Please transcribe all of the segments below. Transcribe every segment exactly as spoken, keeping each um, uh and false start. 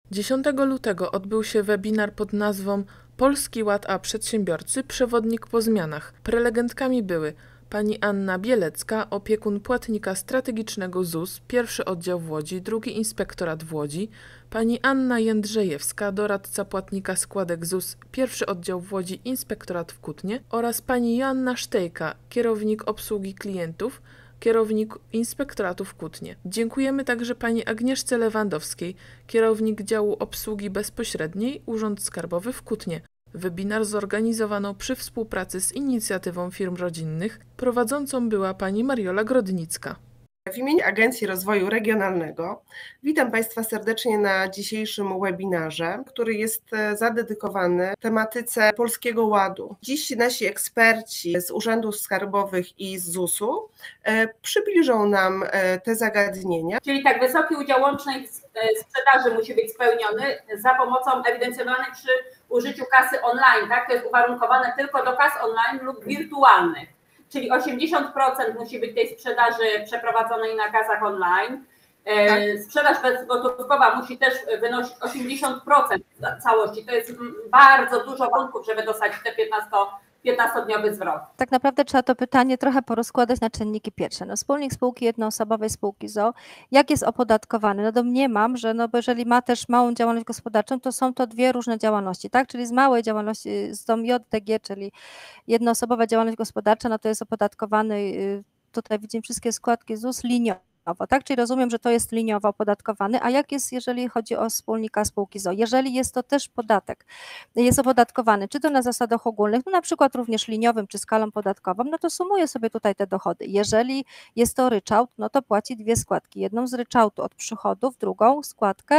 dziesiątego lutego odbył się webinar pod nazwą Polski Ład a Przedsiębiorcy – Przewodnik po zmianach. Prelegentkami były pani Anna Bielecka, opiekun płatnika strategicznego Z U S, pierwszy oddział w Łodzi, drugi inspektorat w Łodzi, pani Anna Jędrzejewska, doradca płatnika składek Z U S, pierwszy oddział w Łodzi, inspektorat w Kutnie oraz pani Joanna Sztejka, kierownik obsługi klientów, kierownik inspektoratu w Kutnie. Dziękujemy także pani Agnieszce Lewandowskiej, kierownik działu obsługi bezpośredniej, Urząd Skarbowy w Kutnie. Webinar zorganizowano przy współpracy z Inicjatywą Firm Rodzinnych. Prowadzącą była pani Mariola Grodnicka. W imieniu Agencji Rozwoju Regionalnego witam Państwa serdecznie na dzisiejszym webinarze, który jest zadedykowany tematyce Polskiego Ładu. Dziś nasi eksperci z Urzędów Skarbowych i z Z U S-u przybliżą nam te zagadnienia. Czyli tak, wysoki udział łącznej sprzedaży musi być spełniony za pomocą ewidencjonowanej przy użyciu kasy online, tak? To jest uwarunkowane tylko do kas online lub wirtualnych. Czyli osiemdziesiąt procent musi być tej sprzedaży przeprowadzonej na kasach online. Tak. Sprzedaż bezgotówkowa musi też wynosić osiemdziesiąt procent całości. To jest bardzo dużo warunków, żeby dostać te piętnastodniowy zwrot. Tak naprawdę trzeba to pytanie trochę porozkładać na czynniki pierwsze. No, wspólnik spółki jednoosobowej, spółki Z O O, jak jest opodatkowany? No domniemam, że no bo jeżeli ma też małą działalność gospodarczą, to są to dwie różne działalności, tak? Czyli z małej działalności, z tą J D G, czyli jednoosobowa działalność gospodarcza, no to jest opodatkowany, tutaj widzimy wszystkie składki Z U S liniowo. Tak? Czyli rozumiem, że to jest liniowo opodatkowany, a jak jest, jeżeli chodzi o wspólnika spółki Z O O? Jeżeli jest to też podatek, jest opodatkowany, czy to na zasadach ogólnych, no na przykład również liniowym, czy skalą podatkową, no to sumuje sobie tutaj te dochody. Jeżeli jest to ryczałt, no to płaci dwie składki, jedną z ryczałtu od przychodów, drugą składkę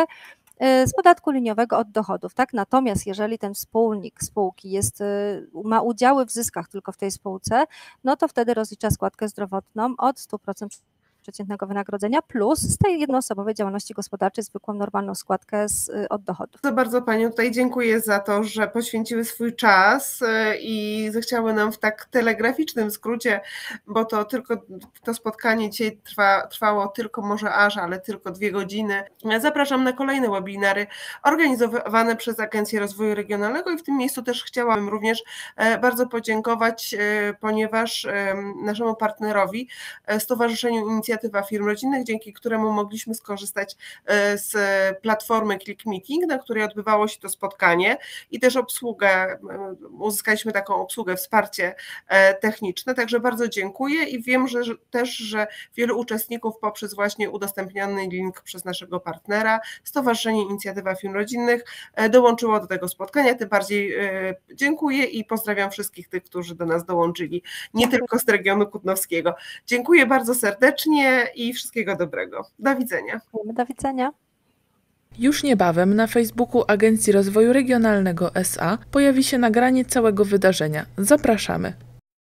z podatku liniowego od dochodów, tak? Natomiast jeżeli ten wspólnik spółki jest, ma udziały w zyskach tylko w tej spółce, no to wtedy rozlicza składkę zdrowotną od stu procent przeciętnego wynagrodzenia plus z tej jednoosobowej działalności gospodarczej zwykłą normalną składkę z, od dochodów. Bardzo, bardzo Panią tutaj dziękuję za to, że poświęciły swój czas i zechciały nam w tak telegraficznym skrócie, bo to tylko to spotkanie dzisiaj trwa, trwało tylko może aż, ale tylko dwie godziny. Zapraszam na kolejne webinary organizowane przez Agencję Rozwoju Regionalnego i w tym miejscu też chciałabym również bardzo podziękować, ponieważ naszemu partnerowi, Stowarzyszeniu Inicjatywa Firm Rodzinnych, dzięki któremu mogliśmy skorzystać z platformy Click Meeting, na której odbywało się to spotkanie i też obsługę, uzyskaliśmy taką obsługę, wsparcie techniczne, także bardzo dziękuję i wiem, że też, że wielu uczestników poprzez właśnie udostępniony link przez naszego partnera, Stowarzyszenie Inicjatywa Firm Rodzinnych, dołączyło do tego spotkania, tym bardziej dziękuję i pozdrawiam wszystkich tych, którzy do nas dołączyli, nie tylko z regionu kutnowskiego. Dziękuję bardzo serdecznie i wszystkiego dobrego. Do widzenia. Do widzenia. Już niebawem na Facebooku Agencji Rozwoju Regionalnego S A pojawi się nagranie całego wydarzenia. Zapraszamy.